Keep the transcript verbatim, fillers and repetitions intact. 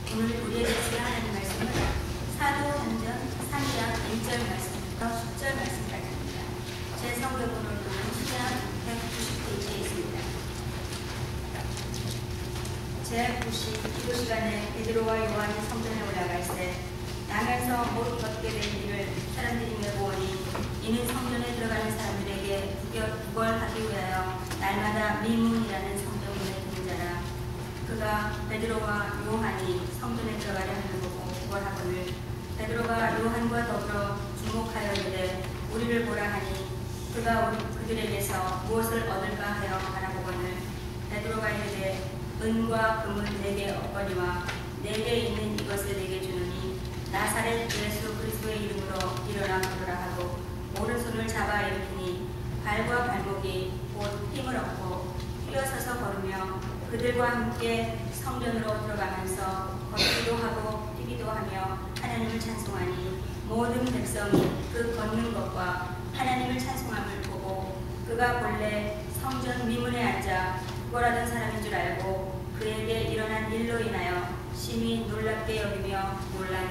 오늘 우리에게 주신 하나님 말씀은 사도행전 삼 장 일 절 말씀부터 십 절 말씀까지입니다. 제 성경으로는 시간 백구십 페이지에 있습니다. 제구십 기도 시간에 베드로와 요한이 성전에 올라갈 때 나면서 못 걷게 된 일을 사람들이 메보오니 이는 성전에 들어가는 사람들에게 구걸하기 위하여 날마다 미문이라는 성경문에 두는 자라. 그가 베드로와 요한이 성전에 들어가려 하는 보고 구걸하거늘 베드로가 요한과 더불어 주목하여 이르되 우리를 보라 하니 그가 그들에게서 무엇을 얻을까 하여 바라보거늘 베드로가 이르되 은과 금은 내게 없거니와 내게 있는 이것을 내게 주노니 나사렛 예수 그리스도의 이름으로 일어나 걸으라 하고 오른손을 잡아 일으키니 발과 발목이 곧 힘을 얻고 일어서서 걸으며 그들과 함께 성전으로 들어가면서 걷기도 하고 뛰기도 하며 하나님을 찬송하니 모든 백성이 그 걷는 것과 하나님을 찬송함을 보고 그가 본래 성전 미문에 앉아 구걸하던 사람인 줄 알고 그에게 일어난 일로 인하여 심히 놀랍게 여기며 놀라니